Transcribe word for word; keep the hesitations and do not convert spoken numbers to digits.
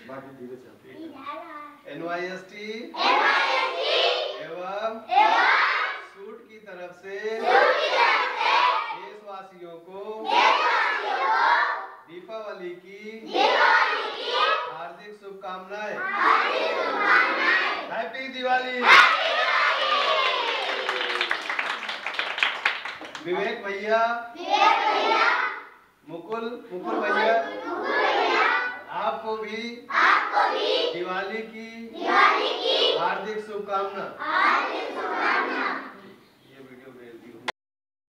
बाकी धीरे चलते एन वाई एस टी एवं सूट की तरफ से देशवासियों को दीपावली की हार्दिक शुभकामनाएं। हैप्पी दिवाली। विवेक भैया, मुकुल मुकुल भैया, आपको भी दिवाली की हार्दिक शुभकामना।